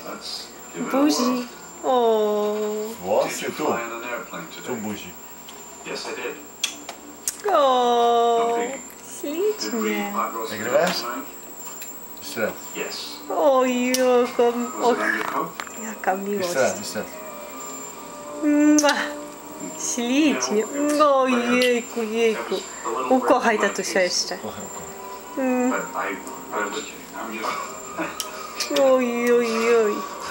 Buzi. O. Włosy tu buzi. O. Ślicznie. Nagrywasz? Jeszcze raz. Oj, jaka miłość. Jeszcze raz. Mua. Ślicznie. Ojejku, jejku. Ukochaj tatusia jeszcze. Kocham. Oj, oj, oj.